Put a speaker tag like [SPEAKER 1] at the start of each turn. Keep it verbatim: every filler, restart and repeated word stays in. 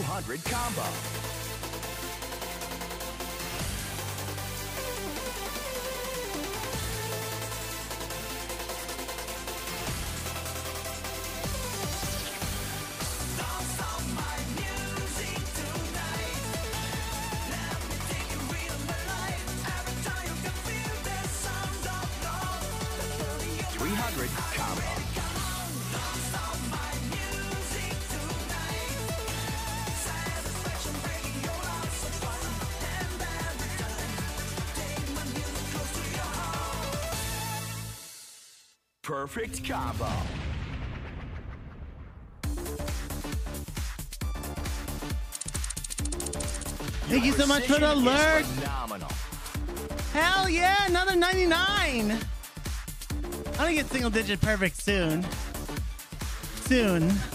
[SPEAKER 1] hundred combo. three hundred combo. Perfect combo.
[SPEAKER 2] Thank you so much for the alert.
[SPEAKER 1] Phenomenal.
[SPEAKER 2] Hell yeah, another ninety-nine. I'm gonna get single digit perfect soon. Soon.